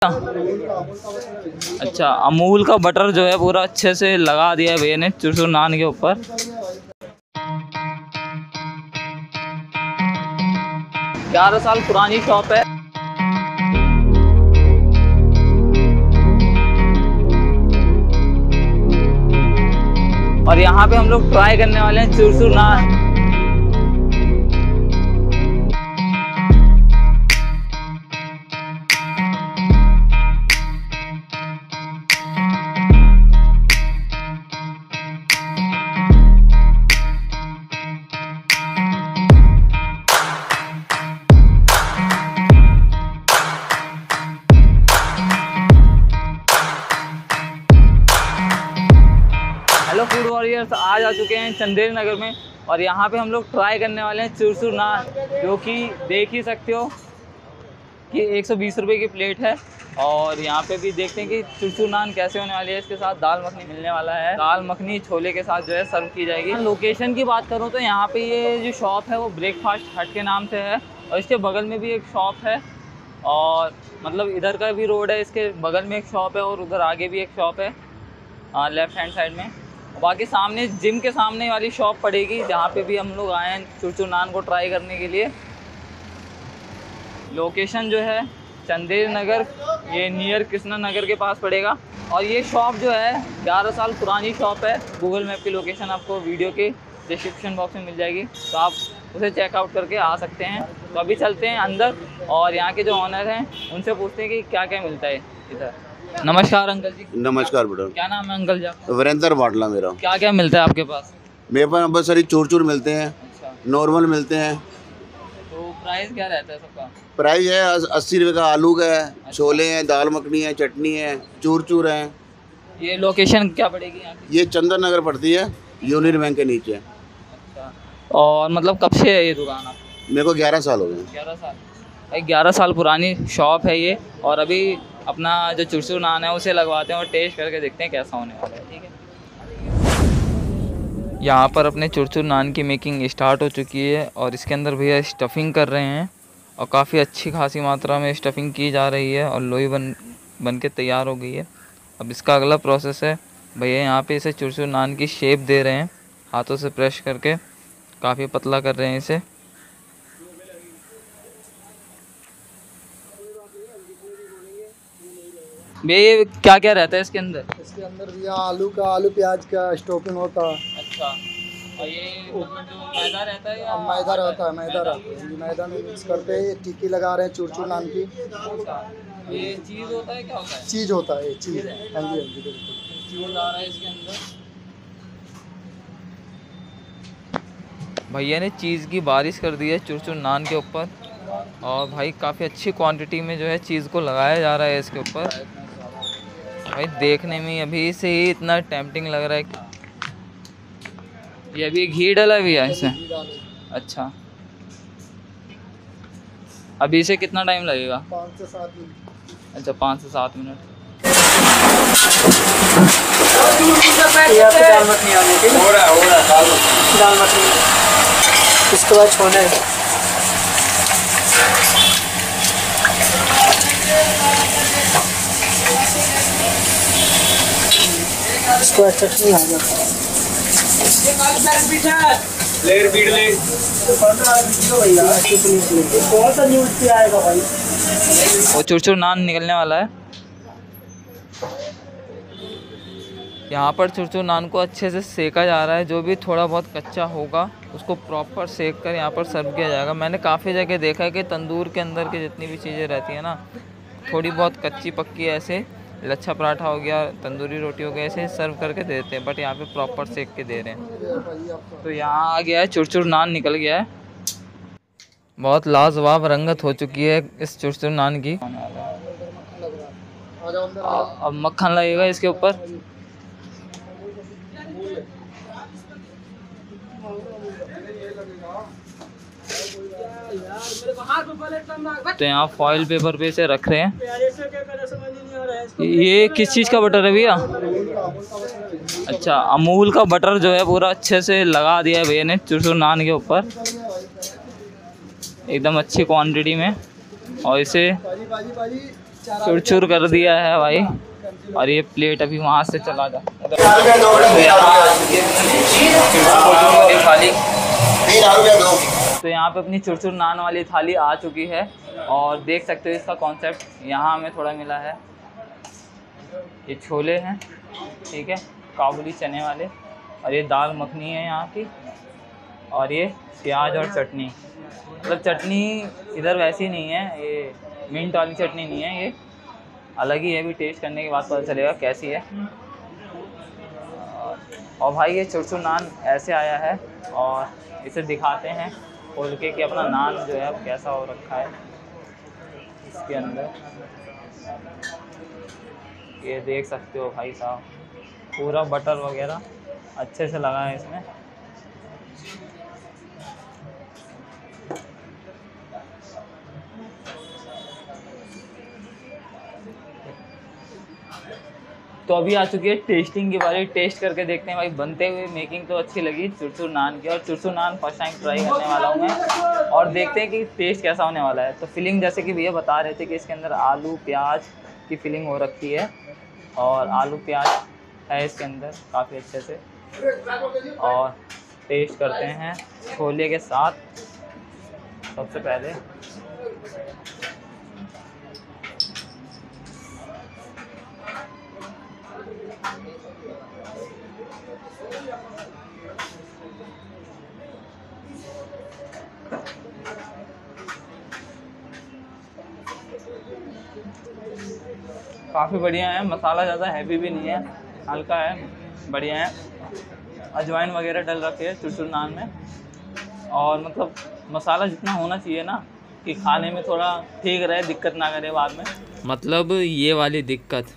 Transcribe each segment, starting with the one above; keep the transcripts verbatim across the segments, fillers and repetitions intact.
अच्छा, अमूल का बटर जो है पूरा अच्छे से लगा दिया है भैया ने चुरचुर नान के ऊपर। ग्यारह साल पुरानी शॉप है। और यहाँ पे हम लोग ट्राई करने वाले हैं chur chur naan. Hello food warriors, आज आ चुके हैं चंदेल नगर में और यहाँ पे हम लोग ट्राई करने वाले हैं चुरचुर नान, जो कि देख ही सकते हो कि एक सौ बीस रुपये की प्लेट है। और यहाँ पे भी देखते हैं कि चुरचुर नान कैसे होने वाली है। इसके साथ दाल मखनी मिलने वाला है, दाल मखनी छोले के साथ जो है सर्व की जाएगी। लोकेशन की बात करूँ तो यहाँ पे ये जो शॉप है वो ब्रेकफास्ट हट के नाम से है और इसके बगल में भी एक शॉप है। और मतलब इधर का भी रोड है, इसके बगल में एक शॉप है और उधर आगे भी एक शॉप है लेफ्ट हैंड साइड में। बाकी सामने जिम के सामने वाली शॉप पड़ेगी जहाँ पे भी हम लोग आए हैं चुरचुर नान को ट्राई करने के लिए। लोकेशन जो है चंदेल नगर, ये नियर कृष्णा नगर के पास पड़ेगा। और ये शॉप जो है ग्यारह साल पुरानी शॉप है। गूगल मैप की लोकेशन आपको वीडियो के डिस्क्रिप्शन बॉक्स में मिल जाएगी, तो आप उसे चेकआउट करके आ सकते हैं। तो अभी चलते हैं अंदर और यहाँ के जो ऑनर हैं उनसे पूछते हैं कि क्या क्या मिलता है इधर। नमस्कार अंकल जी। नमस्कार बेटा। क्या नाम है अंकल जी आपका? वीरेंद्र बाटला मेरा। क्या क्या मिलता है आपके पास? मेरे पास बहुत सारी चूर-चूर मिलते हैं। अच्छा। नॉर्मल मिलते हैं। तो प्राइस क्या रहता है सबका? प्राइस है अस्सी रुपये का आलू का है। अच्छा। छोले हैं, दाल मखनी है, चटनी है, चूर-चूर है। ये लोकेशन क्या पड़ेगी यहाँ की? ये चंदन नगर पड़ती है, यूनियन बैंक के नीचे। अच्छा। और मतलब कब से है ये दुकान आपकी? मेरे को ग्यारह साल हो गए। ग्यारह साल भाई, ग्यारह साल पुरानी शॉप है ये। और अभी अपना जो चुरचुर नान है उसे लगवाते हैं और टेस्ट करके देखते हैं कैसा होने वाला है। ठीक है, यहाँ पर अपने चुरचुर नान की मेकिंग स्टार्ट हो चुकी है और इसके अंदर भैया स्टफिंग कर रहे हैं और काफ़ी अच्छी खासी मात्रा में स्टफिंग की जा रही है और लोई बन बन के तैयार हो गई है। अब इसका अगला प्रोसेस है, भैया यहाँ पे इसे चुरचुर नान की शेप दे रहे हैं, हाथों से प्रेस करके काफ़ी पतला कर रहे हैं इसे। भैया ये क्या क्या रहता है इसके अंदर? इसके अंदर भैया आलू का आलू प्याज का स्टफिंग होता है। अच्छा। और ये मतलब जो मैदा रहता है या मैदा रहता है, मैदा रहता है, मैदा में मिक्स करते हैं। टिक्की लगा रहे हैं चुरचुर नान की। अच्छा। ये चीज़ होता है, क्या होता है? चीज़ होता है, चीज़। हाँ जी, हाँ जी, बिल्कुल। चीज़ आ रहा है इसके अंदर। भैया ने चीज़ की बारिश कर दी है चुरचुर नान के ऊपर और भाई काफ़ी अच्छी क्वांटिटी में जो है चीज़ को लगाया जा रहा है इसके ऊपर। भाई देखने में अभी से ही इतना टेम्पटिंग लग रहा है। ये अभी घी डाला भी है इसे? अच्छा। अभी इसे कितना टाइम लगेगा? पाँच से सात मिनट। अच्छा, पाँच से सात मिनट। दाल मखनी आने की हो रहा है, हो रहा है दाल मखनी। इसके बाद छोले, इसके बाद चटनी आ जाता है। लेर बीड़ ले कौन सा न्यूज़ पे आएगा भाई? वो चुरचुर नान निकलने वाला है। यहाँ पर चुरचुर नान को अच्छे से सेका जा रहा है। जो भी थोड़ा बहुत कच्चा होगा उसको प्रॉपर सेक कर यहाँ पर सर्व किया जाएगा। मैंने काफ़ी जगह देखा है कि तंदूर के अंदर की जितनी भी चीज़ें रहती हैं ना, थोड़ी बहुत कच्ची पक्की ऐसे लच्छा पराठा हो गया, तंदूरी रोटी हो गया, ऐसे सर्व करके देते हैं, बट यहाँ पे प्रॉपर सेक के दे रहे हैं। तो यहाँ आ गया है चुरचुर नान, निकल गया है। बहुत लाजवाब रंगत हो चुकी है इस चुरचुर नान की। अब मक्खन लगेगा इसके ऊपर। तो यहाँ फॉइल पेपर पे से रख रहे हैं। ये किस चीज़ का बटर है भैया? अच्छा, अमूल का बटर जो है पूरा अच्छे से लगा दिया है भैया ने चुरचुर नान के ऊपर, एकदम अच्छी क्वांटिटी में। और इसे चुर-चुर कर दिया है भाई। और ये प्लेट अभी वहाँ से चला जा थाली। तो यहाँ पे अपनी चुर-चुर नान वाली थाली आ चुकी है और देख सकते हो इसका कॉन्सेप्ट यहाँ हमें थोड़ा मिला है। ये छोले हैं, ठीक है, काबुली चने वाले, और ये दाल मखनी है यहाँ की, और ये प्याज और चटनी। मतलब चटनी इधर वैसी नहीं है, ये मिंट वाली चटनी नहीं है, ये अलग ही है। भी टेस्ट करने के बाद पता चलेगा कैसी है। और भाई ये चुर-चुर नान ऐसे आया है और इसे दिखाते हैं खोल के कि अपना नान जो है अब कैसा हो रखा है इसके अंदर। ये देख सकते हो भाई साहब, पूरा बटर वगैरह अच्छे से लगा है इसमें। तो अभी आ चुकी है टेस्टिंग की बारी। टेस्ट करके देखते हैं भाई बनते हुए। मेकिंग तो अच्छी लगी चुर-चुर नान की, और chur chur naan first time try करने वाला हूँ मैं, और देखते हैं कि टेस्ट कैसा होने वाला है। तो फिलिंग जैसे कि भैया बता रहे थे कि इसके अंदर आलू प्याज की फिलिंग हो रखी है, और आलू प्याज है इसके अंदर काफ़ी अच्छे से। और टेस्ट करते हैं छोले के साथ सबसे पहले। काफ़ी बढ़िया है, मसाला ज़्यादा हैवी भी नहीं है, हल्का है, बढ़िया है। अजवाइन वगैरह डल रखे है चुर-चुर नान में, और मतलब मसाला जितना होना चाहिए ना कि खाने में थोड़ा ठीक रहे, दिक्कत ना करे बाद में, मतलब ये वाली दिक्कत।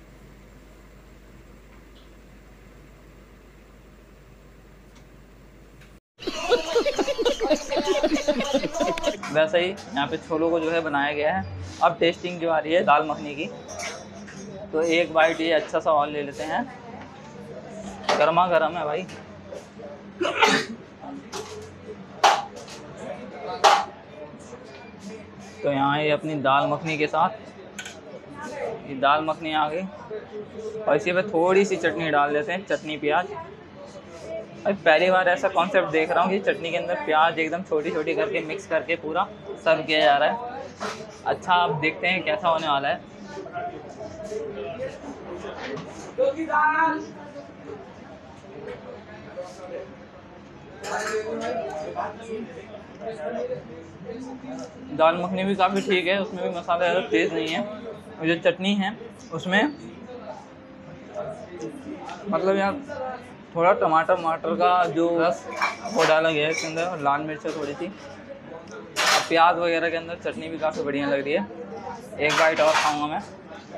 वैसे ही यहाँ पे छोलों को जो है बनाया गया है। अब टेस्टिंग जो आ रही है दाल मखनी की, तो एक बाइट ये अच्छा सा और ले लेते हैं। गर्मा गर्म है भाई। तो यहाँ ये अपनी दाल मखनी के साथ ये दाल मखनी आ गई, और इसी पे थोड़ी सी चटनी डाल देते हैं, चटनी प्याज। अभी पहली बार ऐसा कॉन्सेप्ट देख रहा हूँ कि चटनी के अंदर प्याज एकदम छोटी छोटी करके मिक्स करके पूरा सर्व किया जा रहा है। अच्छा, अब देखते हैं कैसा होने वाला है। दाल मखनी भी काफ़ी ठीक है, उसमें भी मसाला ज़्यादा तेज़ नहीं है। और जो चटनी है उसमें मतलब यार थोड़ा टमाटर टमाटर का जो रस वो डाला गया है इसके अंदर, और लाल मिर्च थोड़ी सी, और प्याज वगैरह के अंदर चटनी भी काफ़ी बढ़िया लग रही है। एक बाइट और खाऊंगा मैं।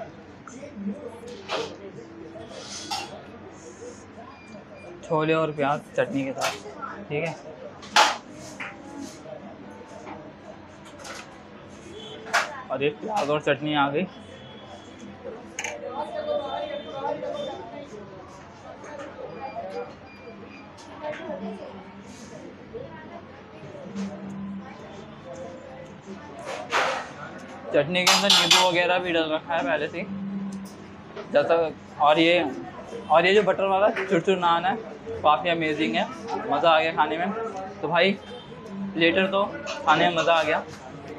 छोले और प्याज चटनी के साथ, ठीक है। और एक प्याज और चटनी आ गई। चटनी के अंदर नींबू वगैरह भी डल रखा है पहले से जैसा। और ये और ये जो बटर वाला चुर-चुर नान है काफ़ी अमेजिंग है, मज़ा आ गया खाने में। तो भाई प्लेटर तो खाने में मज़ा आ गया।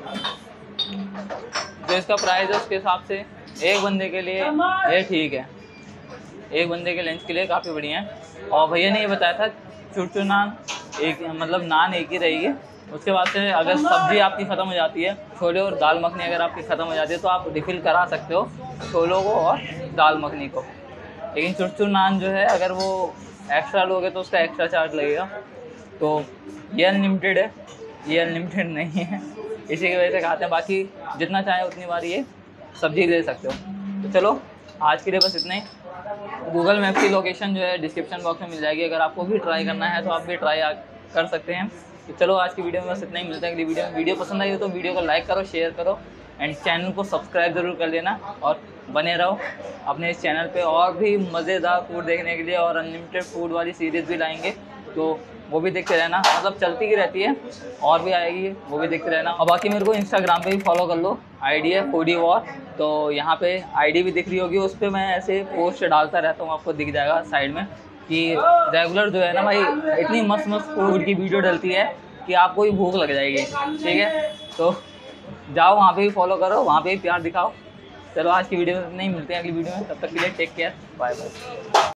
जो इसका प्राइस है उसके हिसाब से एक बंदे के लिए ये ठीक है, एक बंदे के लंच के लिए काफ़ी बढ़िया है। और भैया ने ये बताया था चुर-चुर नान एक मतलब नान एक ही रहेगी, उसके बाद से अगर सब्ज़ी आपकी ख़त्म हो जाती है, छोले और दाल मखनी अगर आपकी ख़त्म हो जाती है तो आप रिफ़िल करा सकते हो छोलों को और दाल मखनी को। लेकिन चुर-चुर नान जो है अगर वो एक्स्ट्रा लोगे तो उसका एक्स्ट्रा चार्ज लगेगा। तो ये अनलिमिटेड है, ये अनलिमिटेड नहीं है, इसी की वजह से खाते हैं। बाकी जितना चाहे उतनी बार ये सब्ज़ी ले सकते हो। तो चलो आज के लिए बस इतना ही। गूगल मैप की लोकेशन जो है डिस्क्रिप्शन बॉक्स में मिल जाएगी, अगर आपको भी ट्राई करना है तो आप भी ट्राई कर सकते हैं। तो चलो आज की वीडियो में बस इतना ही, मिलता है अगली वीडियो में। वीडियो पसंद आई हो तो वीडियो को लाइक करो, शेयर करो, एंड चैनल को सब्सक्राइब ज़रूर कर लेना, और बने रहो अपने इस चैनल पे। और भी मज़ेदार फूड देखने के लिए और अनलिमिटेड फूड वाली सीरीज़ भी लाएंगे, तो वो भी देखते रहना, मतलब चलती ही रहती है और भी आएगी, वो भी देखते रहना। और बाकी मेरे को इंस्टाग्राम पे भी फॉलो कर लो, आईडी है फूडी वॉर, तो यहाँ पे आईडी भी दिख रही होगी, उस पर मैं ऐसे पोस्ट डालता रहता हूँ, आपको दिख जाएगा साइड में कि रेगुलर जो है ना भाई इतनी मस्त मस्त फूड की वीडियो डलती है कि आपको भी भूख लग जाएगी, ठीक है। तो जाओ वहाँ पे भी फॉलो करो, वहाँ पे भी प्यार दिखाओ। चलो आज की वीडियो में नहीं, मिलते हैं अगली वीडियो में, तब तक के लिए टेक केयर, बाय बाय।